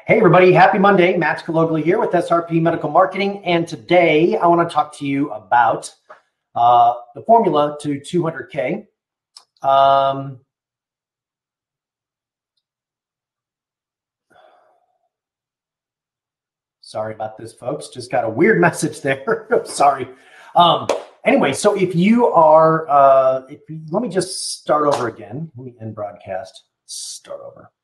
Hey everybody, happy Monday. Matt Scalogli here with SRP Medical Marketing, and today I want to talk to you about the formula to 200K. Sorry about this, folks. Just got a weird message there. Sorry. Anyway, so if you are, let me just start over again. Let me end broadcast. Start over.